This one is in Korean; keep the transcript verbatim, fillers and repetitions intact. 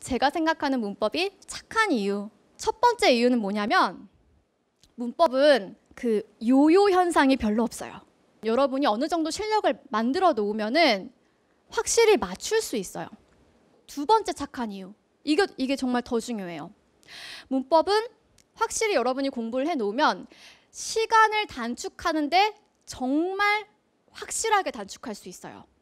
제가 생각하는 문법이 착한 이유. 첫 번째 이유는 뭐냐면 문법은 그 요요 현상이 별로 없어요. 여러분이 어느 정도 실력을 만들어 놓으면은 확실히 맞출 수 있어요. 두 번째 착한 이유. 이게, 이게 정말 더 중요해요. 문법은 확실히 여러분이 공부를 해 놓으면 시간을 단축하는데 정말 확실하게 단축할 수 있어요.